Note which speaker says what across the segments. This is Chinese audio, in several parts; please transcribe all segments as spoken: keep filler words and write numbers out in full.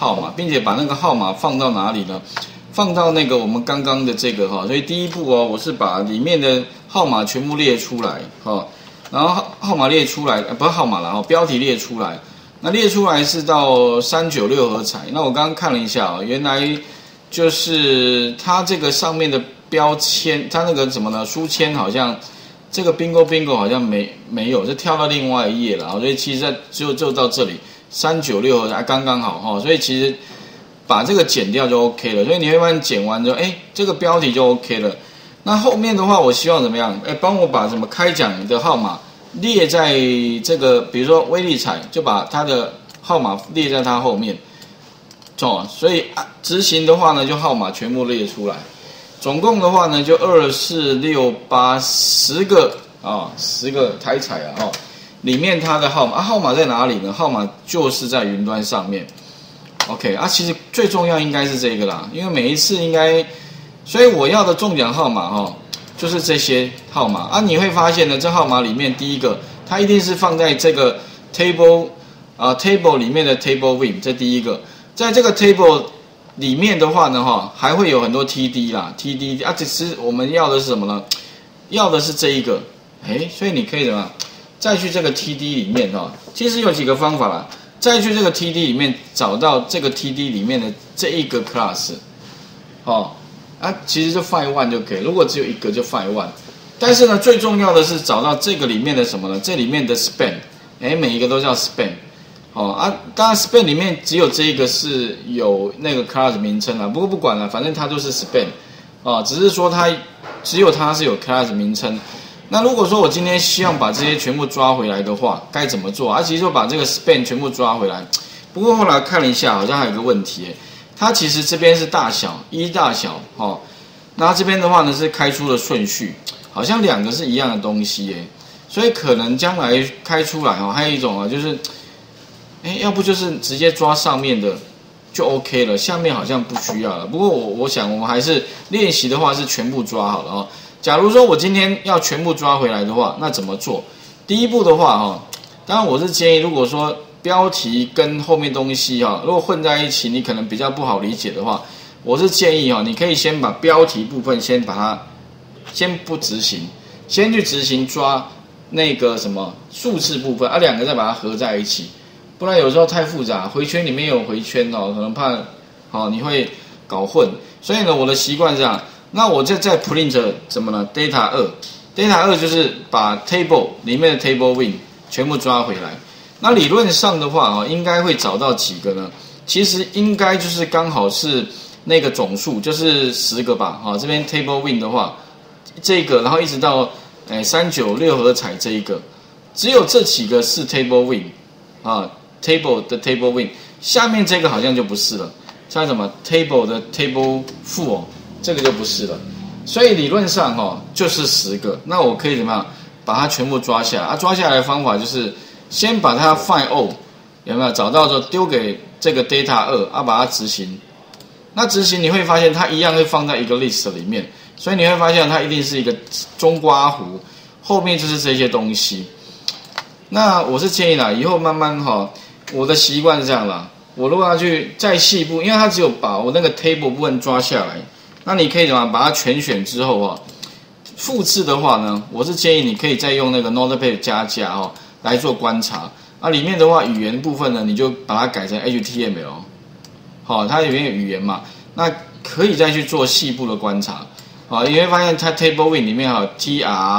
Speaker 1: 号码，并且把那个号码放到哪里呢？放到那个我们刚刚的这个哈，所以第一步哦，我是把里面的号码全部列出来哈，然后号号码列出来，呃、不是号码啦，标题列出来。那列出来是到三九六合彩。那我刚刚看了一下啊，原来就是它这个上面的标签，它那个什么呢？书签好像这个 bingo bingo 好像没没有，是跳到另外一页了。所以其实就就到这里三九六合彩刚刚好哈。所以其实把这个剪掉就 OK 了。所以你会发现剪完之后，哎，这个标题就 OK 了。那后面的话，我希望怎么样？哎，帮我把什么开奖的号码列在这个，比如说威力彩，就把它的号码列在它后面，哦，所以执行的话呢，就号码全部列出来。总共的话呢，就二四六八十个啊，十个台彩啊，哦，里面它的号码，啊、号码在哪里呢？号码就是在云端上面。OK 啊，其实最重要应该是这个啦，因为每一次应该，所以我要的中奖号码哈、哦。就是这些号码啊，你会发现呢，这号码里面第一个，它一定是放在这个 table 啊 table 里面的 table win， 这第一个，在这个 table 里面的话呢，哈，还会有很多 T D 啦 ，T D 啊，只是我们要的是什么呢？要的是这一个，哎，所以你可以怎么再去这个 T D 里面哈，其实有几个方法啦，再去这个 T D 里面找到这个 T D 里面的这一个 class， 哦。啊，其实就 find one 就可以，如果只有一个就 find one， 但是呢，最重要的是找到这个里面的什么呢？这里面的 span， 哎，每一个都叫 span， 哦啊，当然 span 里面只有这一个是有那个 class 名称啊，不过不管了，反正它都是 span， 啊，只是说它只有它是有 class 名称。那如果说我今天希望把这些全部抓回来的话，该怎么做啊？其实就把这个 span 全部抓回来。不过后来看了一下，好像还有一个问题，它其实这边是大小一大小哦，那这边的话呢是开出的顺序，好像两个是一样的东西耶，所以可能将来开出来哦，还有一种啊就是，哎，要不就是直接抓上面的就 OK 了，下面好像不需要了。不过我我想我们还是练习的话是全部抓好了哦。假如说我今天要全部抓回来的话，那怎么做？第一步的话哈，当然我是建议，如果说标题跟后面东西哈，如果混在一起，你可能比较不好理解的话，我是建议哈，你可以先把标题部分先把它先不执行，先去执行抓那个什么数字部分，啊，两个再把它合在一起，不然有时候太复杂，回圈里面有回圈哦，可能怕好你会搞混。所以呢，我的习惯是这样，那我就在 print 什么呢 ？data 二 ，data 二就是把 table 里面的 table win 全部抓回来。那理论上的话啊，应该会找到几个呢？其实应该就是刚好是那个总数，就是十个吧。哈，这边 table win 的话，这个然后一直到诶三九六合彩这一个，只有这几个是 table win 啊 ，table 的 table win， 下面这个好像就不是了。像什么 table 的 table full， 这个就不是了。所以理论上哈就是十个，那我可以怎么样把它全部抓下来？啊，抓下来的方法就是。先把它 find all 有没有找到之后丢给这个 data 二啊，把它执行。那执行你会发现它一样会放在一个 list 里面，所以你会发现它一定是一个中括弧，后面就是这些东西。那我是建议啦，以后慢慢哈，我的习惯是这样啦。我如果要去再细部，因为它只有把我那个 table 部分抓下来，那你可以怎么把它全选之后啊，复制的话呢，我是建议你可以再用那个 notepad 加加哦。来做观察啊，里面的话语言部分呢，你就把它改成 H T M L， 好，它里面有语言嘛，那可以再去做细部的观察，好，你会发现它 Table Win 里面还有 T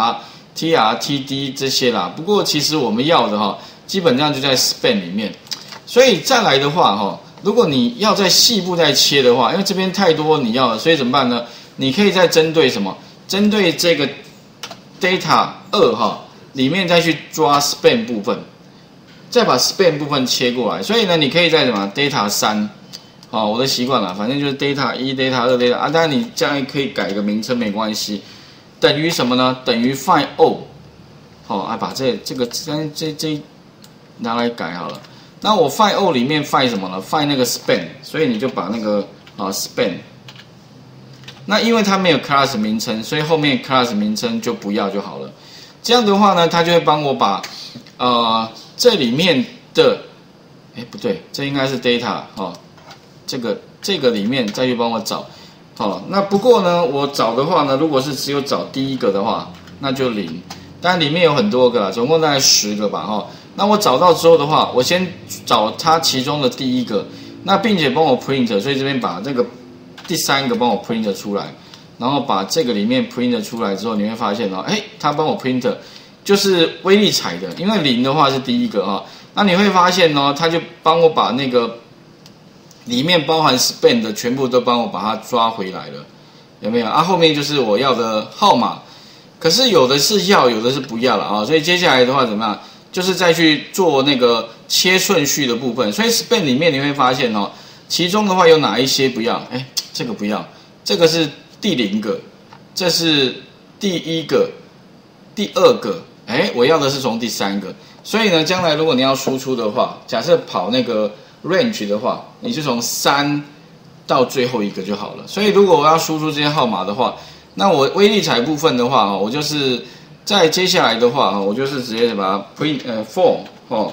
Speaker 1: R、T R、T D 这些啦。不过其实我们要的哈，基本上就在 Span 里面，所以再来的话哈，如果你要在细部再切的话，因为这边太多你要的，所以怎么办呢？你可以再针对什么？针对这个 Data 二哈。里面再去抓 span 部分，再把 span 部分切过来。所以呢，你可以在什么 data 三，好，我的习惯了，反正就是 data 一、data 二、data 啊，当然你这样可以改个名称没关系。等于什么呢？等于 find all， 好，啊，把这这个这这这拿来改好了。那我 find all 里面 find 什么呢 ？find 那个 span， 所以你就把那个啊 span。那因为它没有 class 名称，所以后面 class 名称就不要就好了。这样的话呢，它就会帮我把，呃，这里面的，哎，不对，这应该是 data 哦这个这个里面再去帮我找。好，那不过呢，我找的话呢，如果是只有找第一个的话，那就零。当然里面有很多个啦，总共大概十个吧，哈。那我找到之后的话，我先找它其中的第一个，那并且帮我 print， 所以这边把这个第三个帮我 print 出来，然后把这个里面 print 出来之后，你会发现哦，哎，它帮我 print 就是威力彩的，因为零的话是第一个哈。那你会发现呢，它就帮我把那个里面包含 span 的全部都帮我把它抓回来了，有没有啊？后面就是我要的号码，可是有的是要，有的是不要了啊。所以接下来的话怎么样？就是再去做那个切顺序的部分。所以 span 里面你会发现哦，其中的话有哪一些不要？哎，这个不要，这个是第零个，这是第一个，第二个，哎，我要的是从第三个。所以呢，将来如果你要输出的话，假设跑那个 range 的话，你就从三到最后一个就好了。所以如果我要输出这些号码的话，那我威力彩部分的话，我就是在接下来的话，我就是直接把它 print 呃 for 哦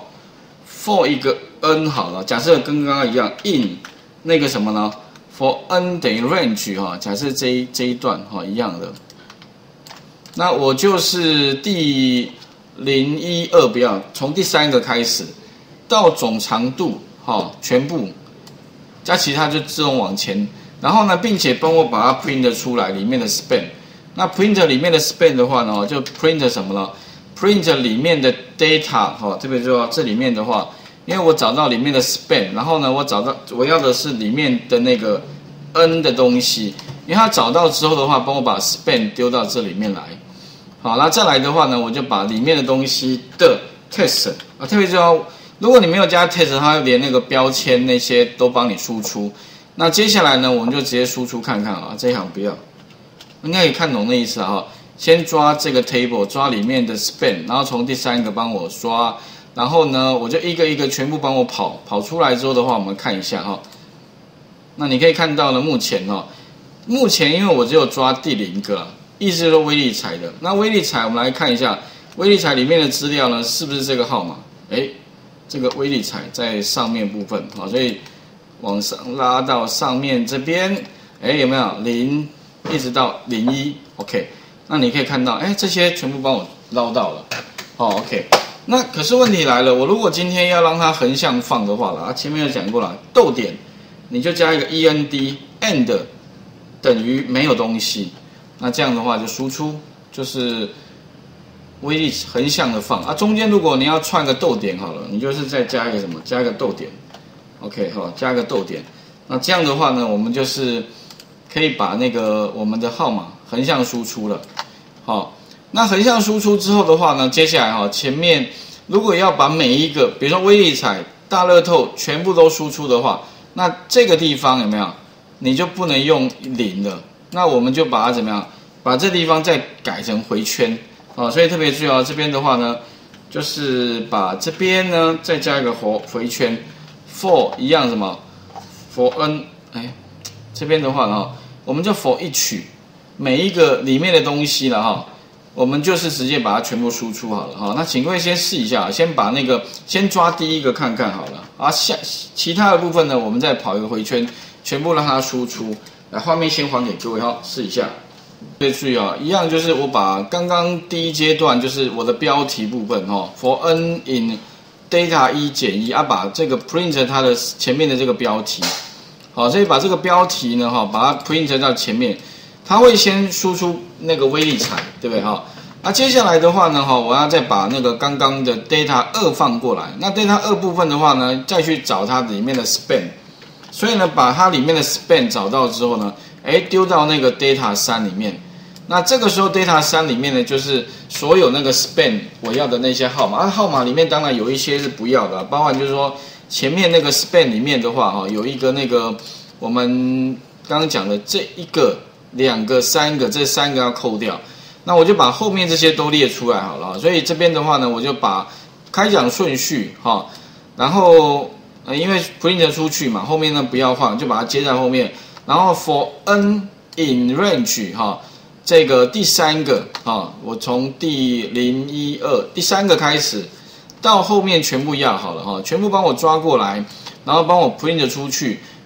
Speaker 1: for 一个 n 好了。假设跟刚刚一样 in 那个什么呢 ？for n 等于 range 哈，假设这一这一段哈一样的，那我就是第零一二不要，从第三个开始到总长度哈全部，加其他就自动往前。然后呢，并且帮我把它 print 出来里面的 span。那 print 里面的 span 的话呢，就 print 什么呢 ？print 里面的 data 哈，特别说这里面的话，因为我找到里面的 span， 然后呢，我找到我要的是里面的那个 n 的东西，因为它找到之后的话，帮我把 span 丢到这里面来。好，那再来的话呢，我就把里面的东西的 text 啊，特别是要，如果你没有加 text， 它连那个标签那些都帮你输出。那接下来呢，我们就直接输出看看啊，这一行不要，应该可以看懂那意思啊哈。先抓这个 table， 抓里面的 span， 然后从第三个帮我刷，然后呢，我就一个一个全部帮我跑，跑出来之后的话，我们看一下哈。那你可以看到呢，目前哈，目前因为我只有抓第零个。意思是威力彩的，那威力彩我们来看一下，威力彩里面的资料呢，是不是这个号码？哎，这个威力彩在上面部分啊，所以往上拉到上面这边，哎，有没有零一直到零一 ？OK， 那你可以看到，哎，这些全部帮我捞到了，哦 ，OK。那可是问题来了，我如果今天要让它横向放的话了，啊，前面有讲过了，逗点你就加一个 end end 等于没有东西。那这样的话就输出就是威力横向的放啊，中间如果你要串个逗点好了，你就是再加一个什么，加一个逗点 ，OK 哈，加一个逗点。那这样的话呢，我们就是可以把那个我们的号码横向输出了。好，那横向输出之后的话呢，接下来哈，前面如果要把每一个，比如说威力彩、大乐透全部都输出的话，那这个地方有没有？你就不能用零了。那我们就把它怎么样？把这地方再改成回圈啊，所以特别注意啊，这边的话呢，就是把这边呢再加一个回回圈 ，for 一样什么 for n， 哎，这边的话呢，我们就 for each 每一个里面的东西了哈，我们就是直接把它全部输出好了哈。那请各位先试一下，先把那个先抓第一个看看好了啊，下其他的部分呢，我们再跑一个回圈，全部让它输出。来，画面先还给各位哈，试一下。别注意啊，一样就是我把刚刚第一阶段就是我的标题部分哈 ，for n in data 一减一啊，把这个 print 它的前面的这个标题，好，所以把这个标题呢哈，把它 print 到前面，它会先输出那个威力彩，对不对哈？那接下来的话呢哈，我要再把那个刚刚的 data 二放过来，那 data 二部分的话呢，再去找它里面的 span。所以呢，把它里面的 span 找到之后呢，哎，丢到那个 data 三里面。那这个时候 data 三里面呢，就是所有那个 span 我要的那些号码。啊，号码里面当然有一些是不要的、啊，包含就是说前面那个 span 里面的话，哈，有一个那个我们刚刚讲的这一个、两个、三个，这三个要扣掉。那我就把后面这些都列出来好了。所以这边的话呢，我就把开奖顺序哈，然后。呃，因为 print 出去嘛，后面呢不要放，就把它接在后面。然后 for n in range 哈，这个第三个哈，我从第零一二第三个开始，到后面全部要好了哈，全部帮我抓过来，然后帮我 print 出去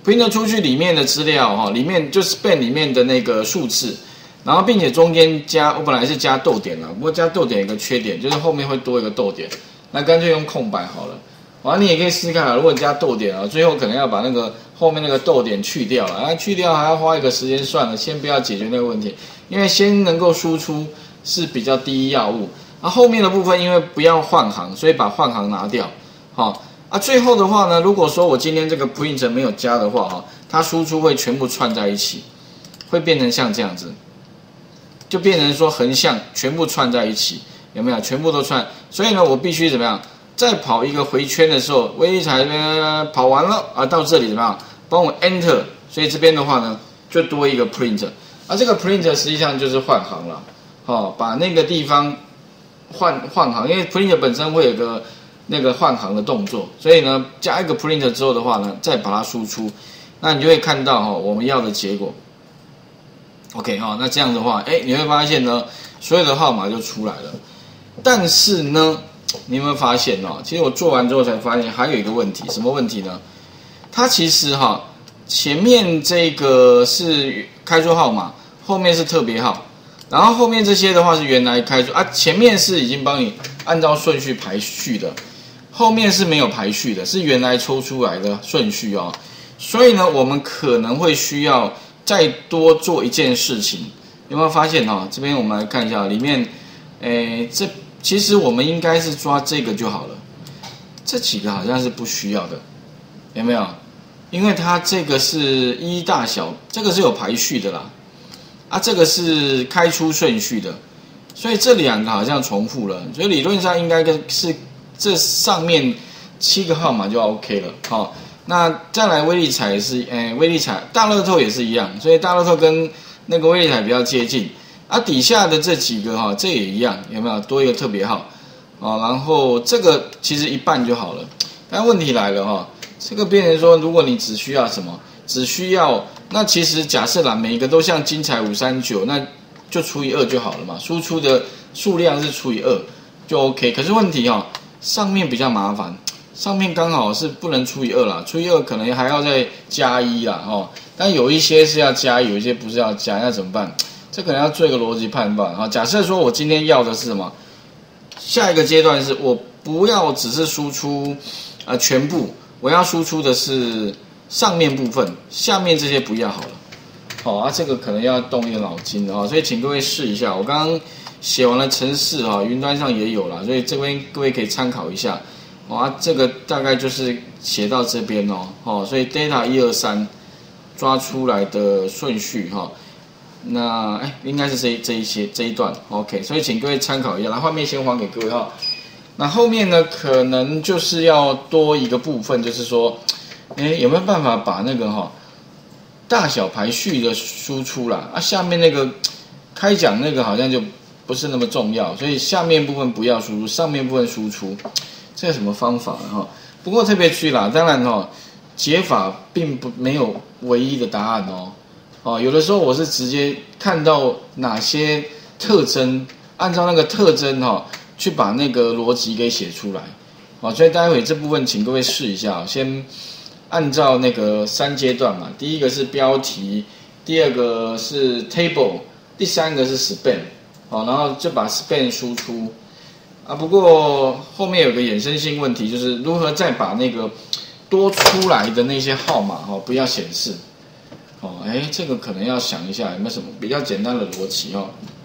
Speaker 1: print 出去里面的资料哈，里面就 span 里面的那个数字，然后并且中间加，我本来是加逗点了，不过加逗点有个缺点，就是后面会多一个逗点，那干脆用空白好了。完，你也可以试试看啊，如果你加逗点啊，最后可能要把那个后面那个逗点去掉了，啊，去掉还要花一个时间算了，先不要解决那个问题，因为先能够输出是比较第一要务。啊，后面的部分因为不要换行，所以把换行拿掉，好。啊，最后的话呢，如果说我今天这个 print 没有加的话，哈，它输出会全部串在一起，会变成像这样子，就变成说横向全部串在一起，有没有？全部都串，所以呢，我必须怎么样？再跑一个回圈的时候，威力彩跑完了啊，到这里怎么样？帮我 enter， 所以这边的话呢，就多一个 print， 啊，这个 print 实际上就是换行了，哦，把那个地方换换行，因为 print 本身会有个那个换行的动作，所以呢，加一个 print 之后的话呢，再把它输出，那你就会看到哈、哦，我们要的结果。OK 哈、哦，那这样的话，哎，你会发现呢，所有的号码就出来了。但是呢，你有没有发现哦？其实我做完之后才发现还有一个问题，什么问题呢？它其实哈、哦，前面这个是开出号码，后面是特别号，然后后面这些的话是原来开出啊，前面是已经帮你按照顺序排序的。后面是没有排序的，是原来抽出来的顺序哦，所以呢，我们可能会需要再多做一件事情，有没有发现哦？这边我们来看一下里面，诶，这其实我们应该是抓这个就好了，这几个好像是不需要的，有没有？因为它这个是一大小，这个是有排序的啦，啊，这个是开出顺序的，所以这两个好像重复了，所以理论上应该是。这上面七个号码就 OK 了，好、哦，那再来威力彩也是，诶，威力彩大乐透也是一样，所以大乐透跟那个威力彩比较接近，啊，底下的这几个哈、哦，这也一样，有没有多一个特别号，啊、哦，然后这个其实一半就好了，但问题来了哈、哦，这个变成说，如果你只需要什么，只需要，那其实假设啦，每一个都像精彩五三九，那就除以二就好了嘛，输出的数量是除以二就 OK， 可是问题哈、哦。上面比较麻烦，上面刚好是不能除以二啦，除以二可能还要再加一啦，哦，但有一些是要加，有一些不是要加，那怎么办？这可能要做一个逻辑判断啊。假设说我今天要的是什么？下一个阶段是我不要只是输出呃全部，我要输出的是上面部分，下面这些不要好了。好、哦、啊，这个可能要动一个脑筋啊、哦，所以请各位试一下。我刚刚写完了程式哈，云端上也有啦，所以这边各位可以参考一下。哦、啊，这个大概就是写到这边哦，哦，所以 data 一二三抓出来的顺序哈、哦，那哎应该是这这一些这一段 OK， 所以请各位参考一下。然后画面先还给各位哈、哦。那后面呢，可能就是要多一个部分，就是说，哎有没有办法把那个哈、哦、大小排序的输出啦？啊，下面那个开奖那个好像就不是那么重要，所以下面部分不要输出，上面部分输出，这有什么方法哈、哦？不过特别注意啦，当然哦，解法并不没有唯一的答案哦。哦，有的时候我是直接看到哪些特征，按照那个特征哈、哦，去把那个逻辑给写出来。好、哦，所以待会这部分请各位试一下，先按照那个三阶段嘛，第一个是标题，第二个是 table， 第三个是 span。好，然后就把 span 输出啊。不过后面有个衍生性问题，就是如何再把那个多出来的那些号码哈、哦、不要显示。哦，哎，这个可能要想一下有没有什么比较简单的逻辑哦。